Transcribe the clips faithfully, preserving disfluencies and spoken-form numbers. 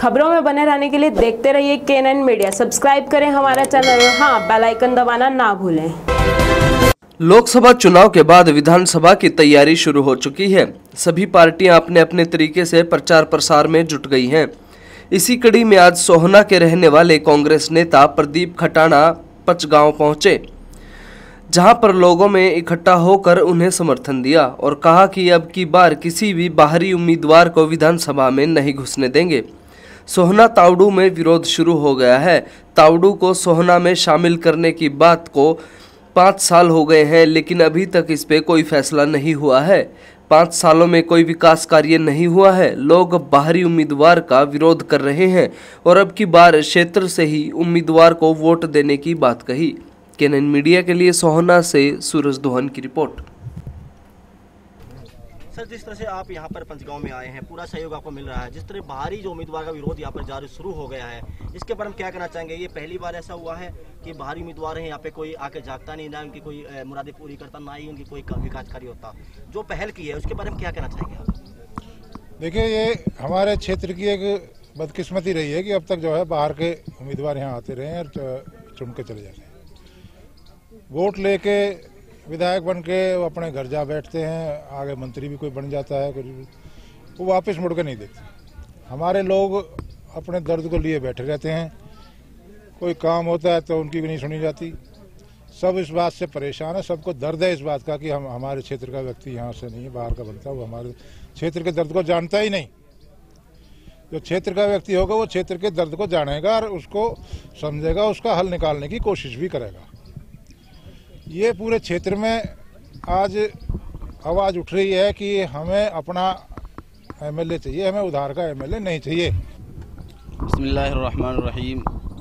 खबरों में बने रहने के लिए देखते रहिए के नाइन मीडिया। सब्सक्राइब करें हमारा चैनल और हाँ, बेल आइकन दबाना ना भूलें। लोकसभा चुनाव के बाद विधानसभा की तैयारी शुरू हो चुकी है। सभी पार्टियां अपने अपने तरीके से प्रचार प्रसार में जुट गई हैं। इसी कड़ी में आज सोहना के रहने वाले कांग्रेस नेता प्रदीप खटाना पचगांव पहुंचे, जहां पर लोगों में इकट्ठा होकर उन्हें समर्थन दिया और कहा कि अब की बार किसी भी बाहरी उम्मीदवार को विधानसभा में नहीं घुसने देंगे। सोहना तावड़ू में विरोध शुरू हो गया है। तावड़ू को सोहना में शामिल करने की बात को पाँच साल हो गए हैं, लेकिन अभी तक इस पे कोई फैसला नहीं हुआ है। पाँच सालों में कोई विकास कार्य नहीं हुआ है। लोग बाहरी उम्मीदवार का विरोध कर रहे हैं और अब की बार क्षेत्र से ही उम्मीदवार को वोट देने की बात कही। के नाइन मीडिया के लिए सोहना से सूरज दोहन की रिपोर्ट। सर, जिस तरह से आप यहाँ पर पंचगांव में आए हैं, पूरा सहयोग आपको मिल रहा है। जिस तरह बाहरी जो उम्मीदवार का विरोध यहाँ पर जारी शुरू हो गया है, इसके बारे में क्या कहना चाहेंगे? ये पहली बार ऐसा हुआ है कि बाहरी उम्मीदवार हैं यहाँ पे कोई आके जागता नहीं, ना उनकी कोई मुरादें पूरी करता, ना ही उनकी कोई विकास कार्य होता। जो पहल की है उसके बारे में क्या कहना चाहेंगे आप? देखिए, ये हमारे क्षेत्र की एक बदकिस्मती रही है कि अब तक जो है बाहर के उम्मीदवार यहाँ आते रहे हैं और चुन के चले जाते हैं। वोट लेके विधायक बन के वो अपने घर जा बैठते हैं, आगे मंत्री भी कोई बन जाता है, कुछ वो वापस मुड़ के नहीं देखते। हमारे लोग अपने दर्द को लिए बैठे रहते हैं, कोई काम होता है तो उनकी भी नहीं सुनी जाती। सब इस बात से परेशान है, सबको दर्द है इस बात का कि हम हमारे क्षेत्र का व्यक्ति यहाँ से नहीं, बाहर का बनता, वो हमारे क्षेत्र के दर्द को जानता ही नहीं। जो क्षेत्र का व्यक्ति होगा वो क्षेत्र के दर्द को जानेगा और उसको समझेगा, उसका हल निकालने की कोशिश भी करेगा। ये पूरे क्षेत्र में आज आवाज़ उठ रही है कि हमें अपना एमएलए चाहिए, हमें उधार का एमएलए नहीं चाहिए। बिस्मिल्लाहिर्रहमानिर्रहीम।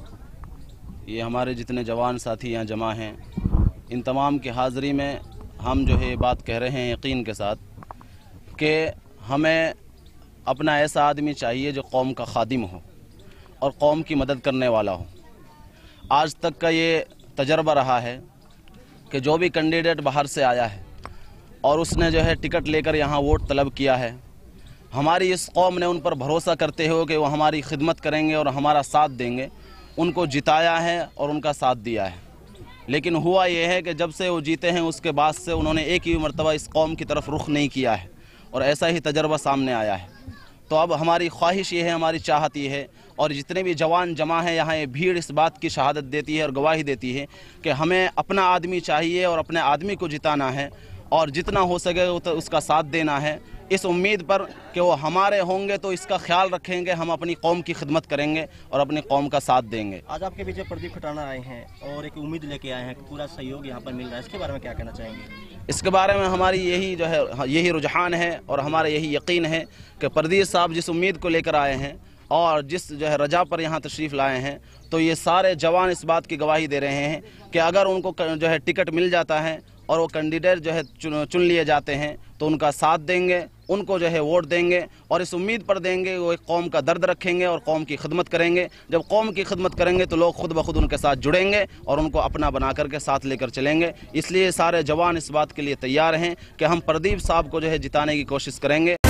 ये हमारे जितने जवान साथी यहाँ जमा हैं, इन तमाम की हाज़िरी में हम जो है बात कह रहे हैं यकीन के साथ कि हमें अपना ऐसा आदमी चाहिए जो कौम का खादिम हो और कौम की मदद करने वाला हो। आज तक का ये तजर्बा रहा है कि जो भी कैंडिडेट बाहर से आया है और उसने जो है टिकट लेकर यहाँ वोट तलब किया है, हमारी इस कौम ने उन पर भरोसा करते हुए कि वो हमारी खिदमत करेंगे और हमारा साथ देंगे, उनको जिताया है और उनका साथ दिया है। लेकिन हुआ ये है कि जब से वो जीते हैं उसके बाद से उन्होंने एक ही मरतबा इस कौम की तरफ रुख नहीं किया है और ऐसा ही तजर्बा सामने आया है। तो अब हमारी ख्वाहिश ये है, हमारी चाहत ये है और जितने भी जवान जमा है यहाँ, ये भीड़ इस बात की शहादत देती है और गवाही देती है कि हमें अपना आदमी चाहिए और अपने आदमी को जिताना है और जितना हो सके उसका साथ देना है, इस उम्मीद पर कि वो हमारे होंगे तो इसका ख्याल रखेंगे, हम अपनी कौम की खिदमत करेंगे और अपनी कौम का साथ देंगे। आज आपके बीच प्रदीप खटाना आए हैं और एक उम्मीद लेके आए हैं कि पूरा सहयोग यहाँ पर मिल रहा है, इसके बारे में क्या कहना चाहेंगे? इसके बारे में हमारी यही जो है यही रुझान है और हमारा यही यकीन है कि प्रदीप साहब जिस उम्मीद को लेकर आए हैं और जिस जो है रजा पर यहाँ तशरीफ़ लाए हैं, तो ये सारे जवान इस बात की गवाही दे रहे हैं कि अगर उनको जो है टिकट मिल जाता है और वो कैंडिडेट जो है चुन, चुन लिए जाते हैं तो उनका साथ देंगे, उनको जो है वोट देंगे और इस उम्मीद पर देंगे वो एक कौम का दर्द रखेंगे और कौम की खिदमत करेंगे। जब कौम की खिदमत करेंगे तो लोग खुद ब खुद उनके साथ जुड़ेंगे और उनको अपना बना करके साथ लेकर चलेंगे। इसलिए सारे जवान इस बात के लिए तैयार हैं कि हम प्रदीप साहब को जो है जिताने की कोशिश करेंगे।